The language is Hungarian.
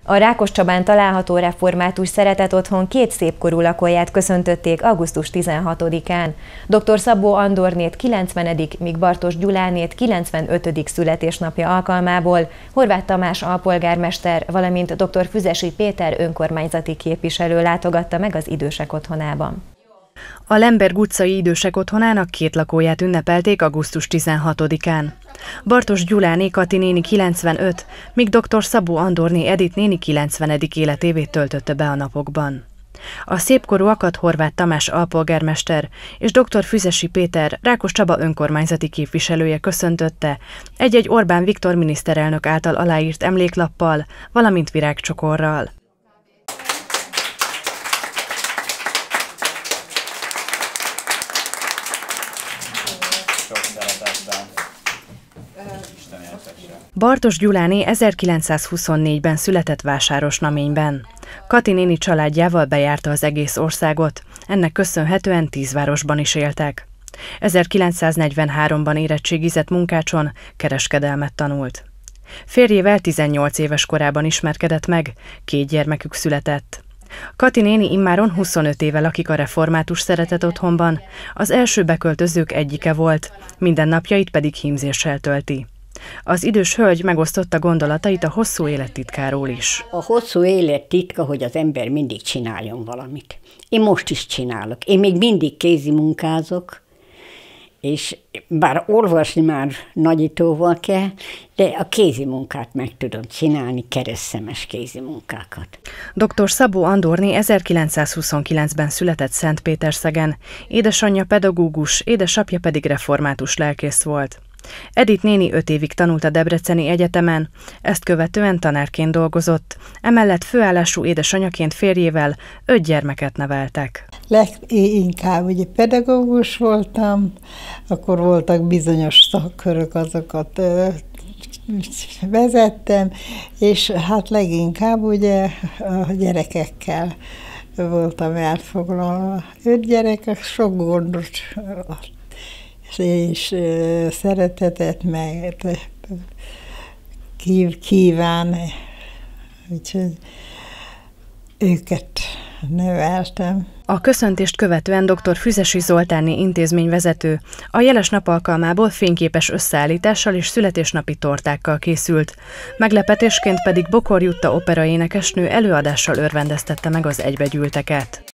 A Rákoscsabán található református szeretetotthon két szépkorú lakóját köszöntötték augusztus 16-án. Dr. Szabó Andornét 90., míg Bartos Gyulánét 95. születésnapja alkalmából Horváth Tamás alpolgármester, valamint dr. Füzesi Péter önkormányzati képviselő látogatta meg az idősek otthonában. A Lemberg utcai idősek otthonának két lakóját ünnepelték augusztus 16-án. Bartos Gyuláné Kati néni 95, míg dr. Szabó Andorné Edith néni 90. életévét töltötte be a napokban. A szépkorúakat Horváth Tamás alpolgármester és dr. Füzesi Péter Rákoscsaba önkormányzati képviselője köszöntötte egy-egy Orbán Viktor miniszterelnök által aláírt emléklappal, valamint virágcsokorral. Bartos Gyuláné 1924-ben született Vásárosnaményben. Kati néni családjával bejárta az egész országot, ennek köszönhetően 10 városban is éltek. 1943-ban érettségizett Munkácson, kereskedelmet tanult. Férjével 18 éves korában ismerkedett meg, 2 gyermekük született. Kati néni immáron 25 éve lakik a református szeretetotthonban, az első beköltözők egyike volt, mindennapjait pedig hímzéssel tölti. Az idős hölgy megosztotta gondolatait a hosszú élet titkáról is. A hosszú élet titka, hogy az ember mindig csináljon valamit. Én most is csinálok. Én még mindig kézi munkázok, és bár olvasni már nagyítóval kell, de a kézi munkát meg tudom csinálni, keresztszemes kézi munkákat. Dr. Szabó Andorné 1929-ben született Szentpéterszegen, édesanyja pedagógus, édesapja pedig református lelkész volt. Edith néni 5 évig tanult a Debreceni Egyetemen, ezt követően tanárként dolgozott, emellett főállású édesanyaként férjével 5 gyermeket neveltek. Leginkább ugye pedagógus voltam, akkor voltak bizonyos szakkörök, azokat vezettem, és hát leginkább ugye a gyerekekkel voltam elfoglalva. 5 gyerek, sok gondot és szeretetet meg kíván, úgyhogy őket neveltem. A köszöntést követően dr. Füzesi Zoltánné intézményvezető a jeles nap alkalmából fényképes összeállítással és születésnapi tortákkal készült. Meglepetésként pedig Bokor Jutta operaénekesnő előadással örvendeztette meg az egybegyűlteket.